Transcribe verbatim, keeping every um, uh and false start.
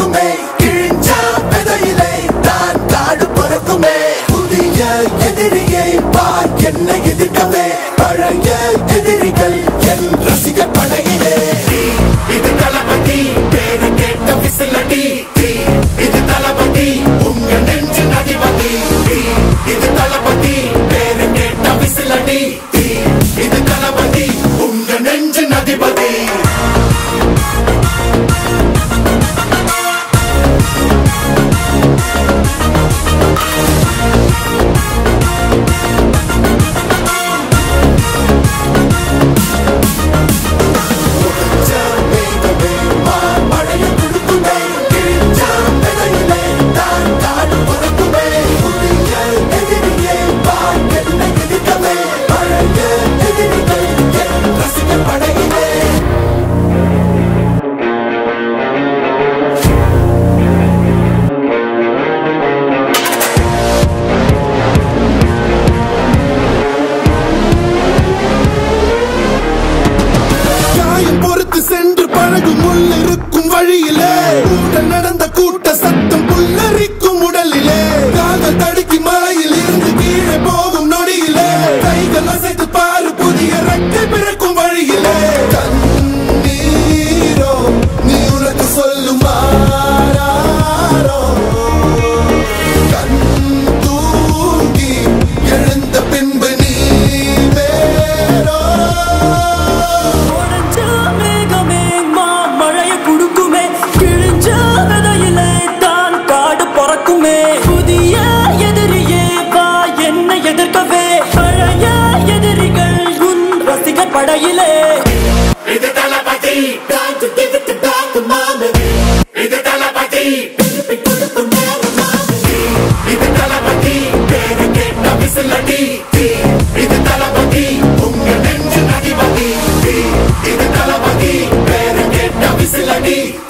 கொடுக்குமே கிழிஞ்ச விதையிலே தான் காடு பொறுக்குமே புதிய எதிரியை பார் என்ன எதிர்க்கவே பழைய எதிரிகள் என் ரசிகர் படையிலே இது தளபதி பேரு கேட்ட விசிலடி இது தளபதி உங்க நெஞ்சு அதிபதி இது தளபதி பேரு கேட்ட விசிலடி இது தளபதி உங்க நெஞ்சு அதிபதி சென்று பழகும் முள் இருக்கும் வழியிலே உடன் நடந்த கூட்ட சத்தம் புல்லரிக்கும் உடலிலே காதல் தடுக்கி மலையில் இருந்து கீழே போகும் நொடியிலே கைகள் அசைத்து பாரு புதிய ரெக்கை பிறக்கும் வழியிலே கண்ணீரோ நீ உனக்கு சொல்லும் மாறாரோ கண் தூங்கி எழுந்த பின்பு நீ வேறோ புதிய எதிரியே வா என்ன எதிர்க்கவே பழைய எதிரிகள் உன் ரசிகர் படையிலே இது தளபதி இது தளபதி இது தளபதி பேரு கேட்ட விசிலடி இது தளபதி உங்க நெஞ்சு அதிபதி இது தளபதி பேரு கேட்ட விசிலடி